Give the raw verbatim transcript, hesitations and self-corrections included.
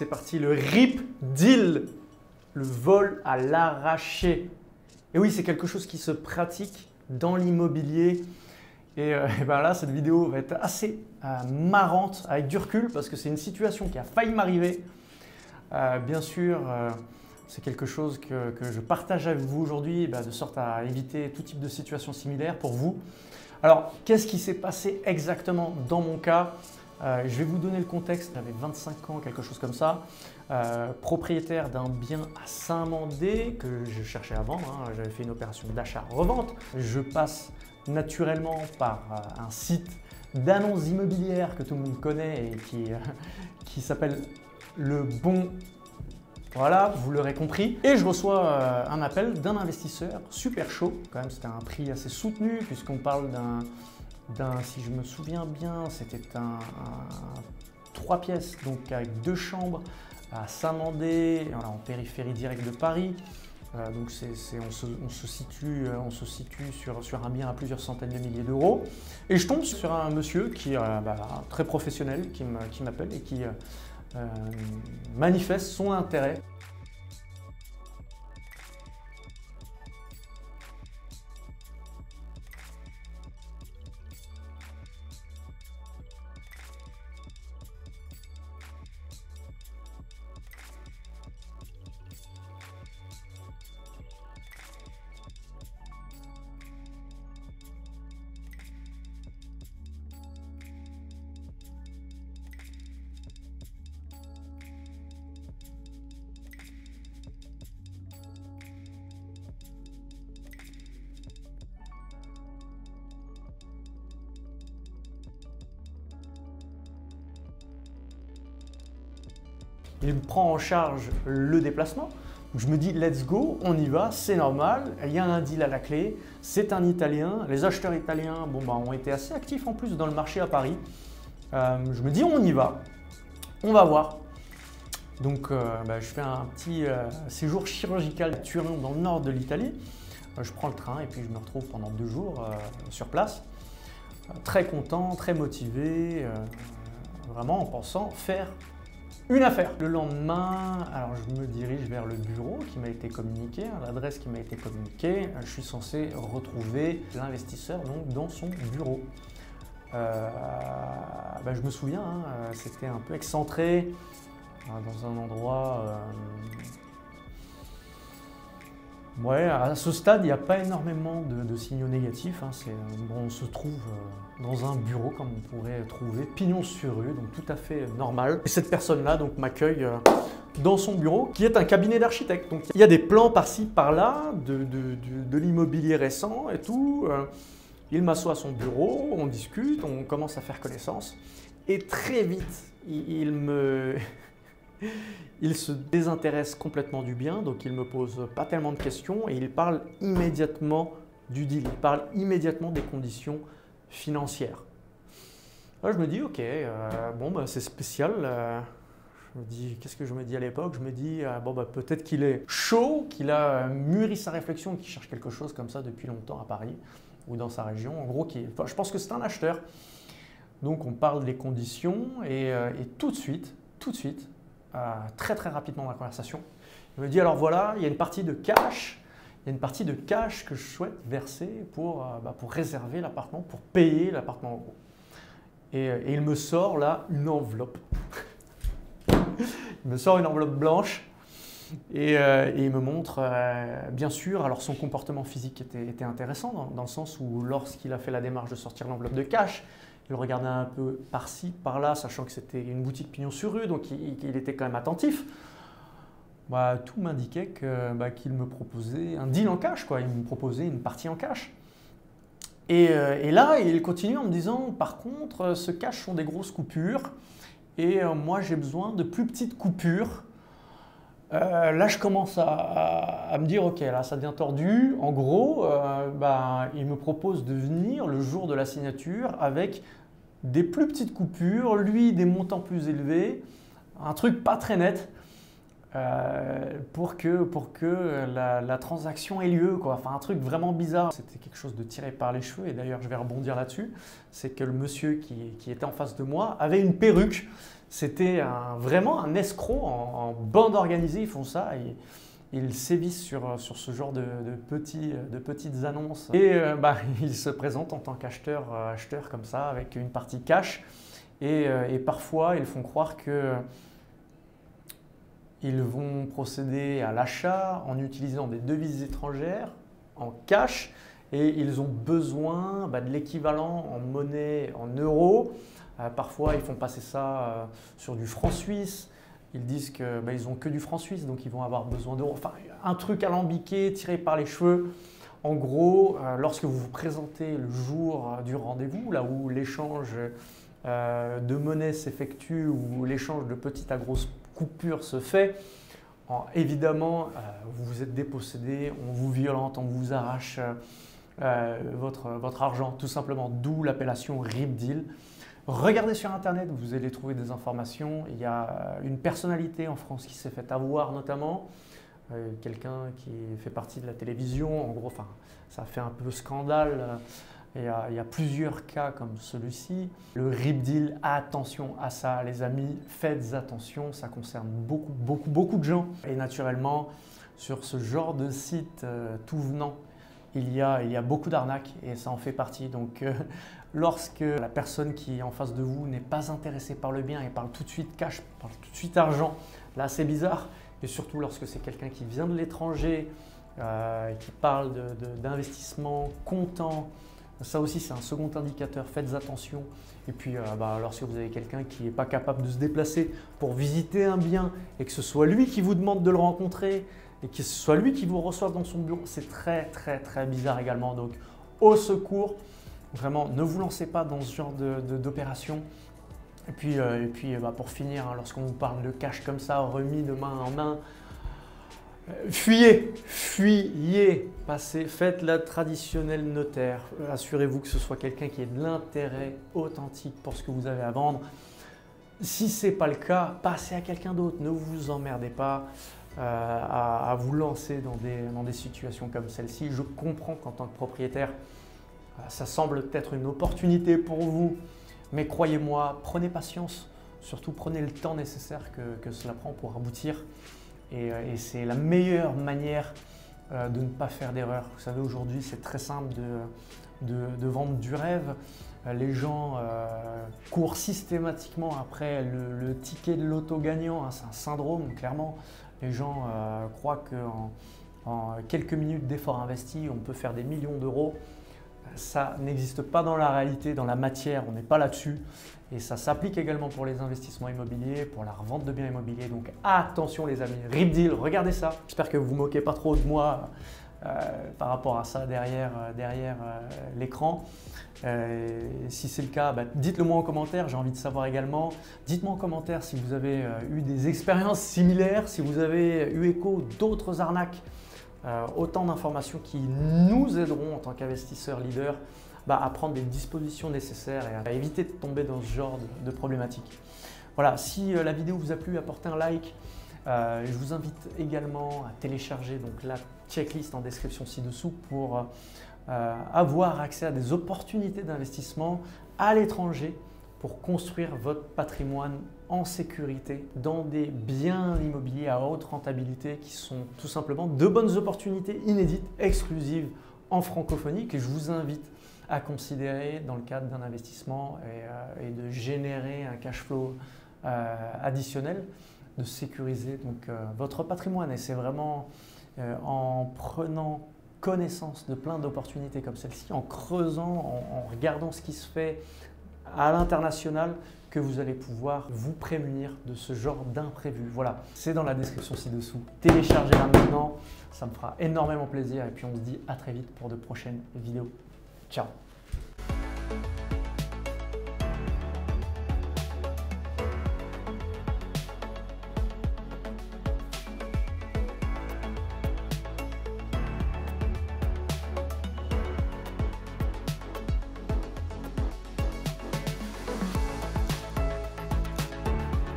C'est parti, le rip deal, le vol à l'arraché. Et oui, c'est quelque chose qui se pratique dans l'immobilier. Et, euh, et ben là, cette vidéo va être assez euh, marrante avec du recul parce que c'est une situation qui a failli m'arriver. Euh, bien sûr, euh, c'est quelque chose que, que je partage avec vous aujourd'hui, bah, de sorte à éviter tout type de situation similaire pour vous. Alors, qu'est-ce qui s'est passé exactement dans mon cas? Euh, je vais vous donner le contexte. J'avais vingt-cinq ans, quelque chose comme ça, euh, propriétaire d'un bien à Saint-Mandé que je cherchais à vendre. Hein. J'avais fait une opération d'achat-revente. Je passe naturellement par euh, un site d'annonces immobilières que tout le monde connaît et qui, euh, qui s'appelle Le Bon. Voilà, vous l'aurez compris. Et je reçois euh, un appel d'un investisseur super chaud. Quand même, c'était un prix assez soutenu puisqu'on parle d'un, d'un, si je me souviens bien, c'était un, un trois pièces, donc avec deux chambres à Saint-Mandé, voilà, en périphérie directe de Paris. Euh, donc c'est, c'est, on, se, on se situe, on se situe sur, sur un bien à plusieurs centaines de milliers d'euros. Et je tombe sur un monsieur qui est euh, bah, très professionnel, qui, me, qui m'appelle et qui euh, euh, manifeste son intérêt. Il me prend en charge le déplacement. Je me dis let's go, on y va, c'est normal, il y a un deal à la clé, c'est un Italien. Les acheteurs italiens bon, bah, ont été assez actifs en plus dans le marché à Paris. Euh, je me dis on y va, on va voir. Donc euh, bah, je fais un petit euh, séjour chirurgical à Turin dans le nord de l'Italie. Euh, je prends le train et puis je me retrouve pendant deux jours euh, sur place. Euh, très content, très motivé, euh, vraiment en pensant faire une affaire. Le lendemain, alors je me dirige vers le bureau qui m'a été communiqué, l'adresse qui m'a été communiquée. Je suis censé retrouver l'investisseur donc dans son bureau. Euh, ben je me souviens, hein, c'était un peu excentré, dans un endroit. Euh, Ouais, à ce stade, il n'y a pas énormément de, de signaux négatifs. Hein. C'est, bon, on se trouve euh, dans un bureau, comme on pourrait trouver, pignon sur rue, donc tout à fait normal. Et cette personne-là donc m'accueille euh, dans son bureau, qui est un cabinet d'architecte. Donc il y a des plans par-ci, par-là, de, de, de, de l'immobilier récent et tout. Euh, il m'assoit à son bureau, on discute, on commence à faire connaissance. Et très vite, il, il me... Il se désintéresse complètement du bien, donc il ne me pose pas tellement de questions et il parle immédiatement du deal, il parle immédiatement des conditions financières. Là, je me dis, ok, euh, bon, bah, c'est spécial. Euh, je me dis, qu'est-ce que je me dis à l'époque? Je me dis, euh, bon, bah, peut-être qu'il est chaud, qu'il a mûri sa réflexion, qu'il cherche quelque chose comme ça depuis longtemps à Paris ou dans sa région. En gros, qui, enfin, je pense que c'est un acheteur. Donc, on parle des conditions et, euh, et tout de suite, tout de suite, Euh, très très rapidement dans la conversation. Il me dit alors voilà, il y a une partie de cash, il y a une partie de cash que je souhaite verser pour, euh, bah, pour réserver l'appartement, pour payer l'appartement en gros. Et, et il me sort là une enveloppe. Il me sort une enveloppe blanche et, euh, et il me montre, euh, bien sûr, alors son comportement physique était, était intéressant dans, dans le sens où lorsqu'il a fait la démarche de sortir l'enveloppe de cash, il regardait un peu par-ci, par-là, sachant que c'était une boutique pignon sur rue, donc il, il était quand même attentif. Bah, tout m'indiquait que, bah, qu'il me proposait un deal en cash, quoi. Il me proposait une partie en cash. Et, euh, et là, il continue en me disant, par contre, ce cash sont des grosses coupures, et euh, moi j'ai besoin de plus petites coupures. Euh, là, je commence à, à, à me dire, ok, là, ça devient tordu. En gros, euh, bah, il me propose de venir le jour de la signature avec des plus petites coupures, lui, des montants plus élevés, un truc pas très net. euh, pour que, pour que la, la transaction ait lieu, quoi. Enfin, un truc vraiment bizarre. C'était quelque chose de tiré par les cheveux et d'ailleurs je vais rebondir là-dessus. C'est que le monsieur qui, qui était en face de moi avait une perruque. C'était un, vraiment un escroc en, en bande organisée, ils font ça. Et, ils sévissent sur, sur ce genre de, de, petits, de petites annonces. Et euh, bah, ils se présentent en tant qu'acheteurs euh, acheteurs comme ça, avec une partie cash. Et, euh, et parfois, ils font croire que ils vont procéder à l'achat en utilisant des devises étrangères, en cash. Et ils ont besoin bah, de l'équivalent en monnaie, en euros. Euh, parfois, ils font passer ça euh, sur du franc suisse. Ils disent qu'ils bah, n'ont que du franc suisse, donc ils vont avoir besoin d'euros. Enfin, un truc alambiqué, tiré par les cheveux. En gros, euh, lorsque vous vous présentez le jour du rendez-vous, là où l'échange euh, de monnaie s'effectue, où l'échange de petites à grosses coupures se fait, en, évidemment, euh, vous vous êtes dépossédé, on vous violente, on vous arrache euh, votre, votre argent, tout simplement. D'où l'appellation Rip Deal. Regardez sur internet, vous allez trouver des informations. Il y a une personnalité en France qui s'est fait avoir notamment, euh, quelqu'un qui fait partie de la télévision. En gros, enfin, ça fait un peu scandale. Il y a, il y a plusieurs cas comme celui-ci. Le Rip Deal, attention à ça les amis, faites attention, ça concerne beaucoup, beaucoup, beaucoup de gens. Et naturellement, sur ce genre de site euh, tout venant, il y a, il y a beaucoup d'arnaques et ça en fait partie. Donc, euh, lorsque la personne qui est en face de vous n'est pas intéressée par le bien et parle tout de suite cash, parle tout de suite argent, là c'est bizarre. Et surtout lorsque c'est quelqu'un qui vient de l'étranger, euh, qui parle d'investissement comptant, ça aussi c'est un second indicateur, faites attention. Et puis euh, bah, lorsque vous avez quelqu'un qui n'est pas capable de se déplacer pour visiter un bien et que ce soit lui qui vous demande de le rencontrer et que ce soit lui qui vous reçoive dans son bureau, c'est très très très bizarre également. Donc au secours, vraiment ne vous lancez pas dans ce genre d'opération. Et puis, euh, et puis bah, pour finir, hein, lorsqu'on vous parle de cash comme ça, remis de main en main, euh, fuyez, fuyez, passez, faites la traditionnelle notaire. Assurez-vous que ce soit quelqu'un qui ait de l'intérêt authentique pour ce que vous avez à vendre. Si ce n'est pas le cas, passez à quelqu'un d'autre, ne vous emmerdez pas euh, à, à vous lancer dans des, dans des situations comme celle-ci. Je comprends qu'en tant que propriétaire, ça semble être une opportunité pour vous, mais croyez-moi, prenez patience, surtout prenez le temps nécessaire que, que cela prend pour aboutir. Et, et c'est la meilleure manière euh, de ne pas faire d'erreur. Vous savez, aujourd'hui, c'est très simple de, de, de vendre du rêve. Euh, les gens euh, courent systématiquement après le, le ticket de l'auto gagnant. Hein, c'est un syndrome, clairement. Les gens euh, croient qu'en en quelques minutes d'efforts investis, on peut faire des millions d'euros. Ça n'existe pas dans la réalité, dans la matière, on n'est pas là-dessus. Et ça s'applique également pour les investissements immobiliers, pour la revente de biens immobiliers. Donc attention les amis, Rip Deal, regardez ça. J'espère que vous ne vous moquez pas trop de moi euh, par rapport à ça derrière, euh, derrière euh, l'écran. Euh, si c'est le cas, bah, dites-le moi en commentaire, j'ai envie de savoir également. Dites-moi en commentaire si vous avez euh, eu des expériences similaires, si vous avez eu écho d'autres arnaques. Euh, autant d'informations qui nous aideront en tant qu'investisseurs leaders bah, à prendre des dispositions nécessaires et à éviter de tomber dans ce genre de, de problématiques. Voilà, si euh, la vidéo vous a plu, apportez un like. Euh, je vous invite également à télécharger donc, la checklist en description ci-dessous pour euh, avoir accès à des opportunités d'investissement à l'étranger pour construire votre patrimoine en sécurité dans des biens immobiliers à haute rentabilité qui sont tout simplement de bonnes opportunités inédites, exclusives en francophonie que je vous invite à considérer dans le cadre d'un investissement et, euh, et de générer un cash flow euh, additionnel, de sécuriser donc, euh, votre patrimoine. Et c'est vraiment euh, en prenant connaissance de plein d'opportunités comme celle-ci, en creusant, en, en regardant ce qui se fait à l'international, que vous allez pouvoir vous prémunir de ce genre d'imprévu. Voilà, c'est dans la description ci-dessous. Téléchargez-la maintenant, ça me fera énormément plaisir et puis on se dit à très vite pour de prochaines vidéos. Ciao!